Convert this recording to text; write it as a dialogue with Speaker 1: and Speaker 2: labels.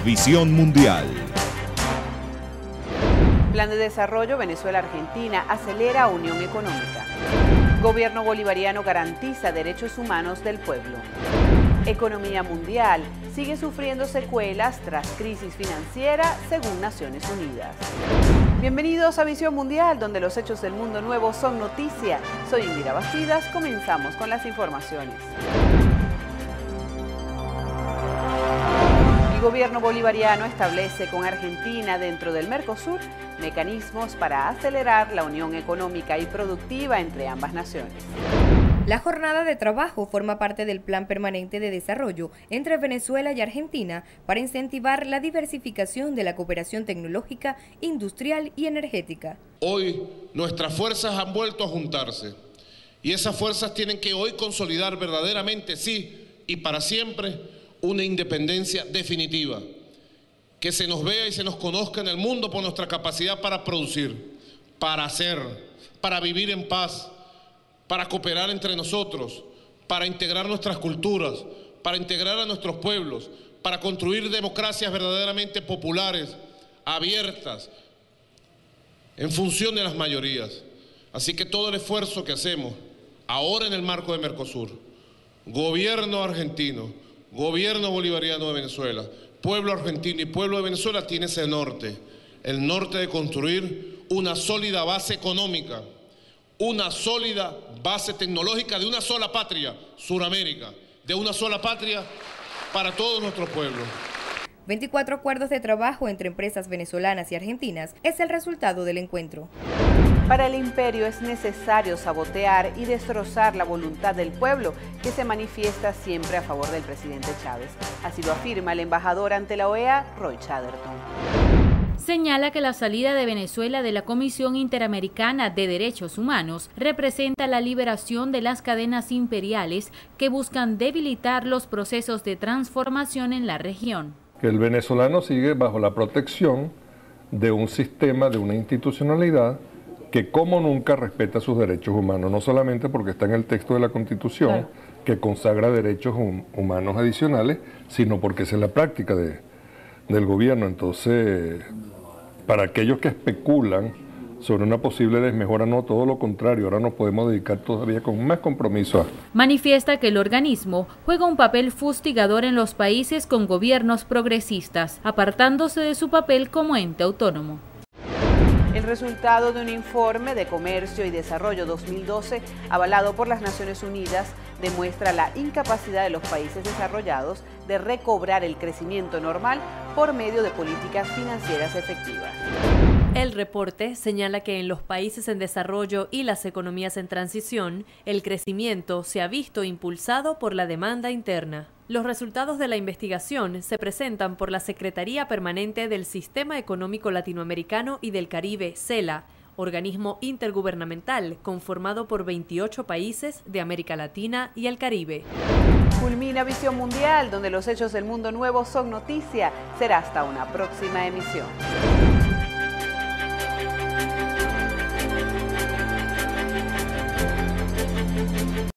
Speaker 1: Visión Mundial.
Speaker 2: Plan de Desarrollo Venezuela-Argentina acelera unión económica. Gobierno bolivariano garantiza derechos humanos del pueblo. Economía mundial sigue sufriendo secuelas tras crisis financiera, según Naciones Unidas. Bienvenidos a Visión Mundial, donde los hechos del mundo nuevo son noticia. Soy Indira Bastidas, comenzamos con las informaciones. El gobierno bolivariano establece con Argentina dentro del Mercosur mecanismos para acelerar la unión económica y productiva entre ambas naciones.
Speaker 3: La jornada de trabajo forma parte del Plan Permanente de Desarrollo entre Venezuela y Argentina para incentivar la diversificación de la cooperación tecnológica, industrial y energética.
Speaker 4: Hoy nuestras fuerzas han vuelto a juntarse y esas fuerzas tienen que hoy consolidar verdaderamente, sí, y para siempre, una independencia definitiva. Que se nos vea y se nos conozca en el mundo por nuestra capacidad para producir, para hacer, para vivir en paz, para cooperar entre nosotros, para integrar nuestras culturas, para integrar a nuestros pueblos, para construir democracias verdaderamente populares, abiertas, en función de las mayorías. Así que todo el esfuerzo que hacemos ahora en el marco de Mercosur, gobierno argentino, gobierno bolivariano de Venezuela, pueblo argentino y pueblo de Venezuela tiene ese norte, el norte de construir una sólida base económica, una sólida base tecnológica de una sola patria, Suramérica, de una sola patria para todos nuestros pueblos.
Speaker 3: 24 acuerdos de trabajo entre empresas venezolanas y argentinas es el resultado del encuentro.
Speaker 2: Para el imperio es necesario sabotear y destrozar la voluntad del pueblo, que se manifiesta siempre a favor del presidente Chávez. Así lo afirma el embajador ante la OEA, Roy Chatterton.
Speaker 5: Señala que la salida de Venezuela de la Comisión Interamericana de Derechos Humanos representa la liberación de las cadenas imperiales que buscan debilitar los procesos de transformación en la región.
Speaker 6: Que el venezolano sigue bajo la protección de un sistema, de una institucionalidad que como nunca respeta sus derechos humanos, no solamente porque está en el texto de la Constitución, que consagra derechos humanos adicionales, sino porque es en la práctica del gobierno. Entonces, para aquellos que especulan sobre una posible desmejora, no, todo lo contrario, ahora nos podemos dedicar todavía con más compromiso a...
Speaker 5: Manifiesta que el organismo juega un papel fustigador en los países con gobiernos progresistas, apartándose de su papel como ente autónomo.
Speaker 2: El resultado de un informe de Comercio y Desarrollo 2012, avalado por las Naciones Unidas, demuestra la incapacidad de los países desarrollados de recobrar el crecimiento normal por medio de políticas financieras efectivas.
Speaker 7: El reporte señala que en los países en desarrollo y las economías en transición, el crecimiento se ha visto impulsado por la demanda interna. Los resultados de la investigación se presentan por la Secretaría Permanente del Sistema Económico Latinoamericano y del Caribe, CELA, organismo intergubernamental conformado por 28 países de América Latina y el Caribe.
Speaker 2: Culmina Visión Mundial, donde los hechos del mundo nuevo son noticia. Será hasta una próxima emisión.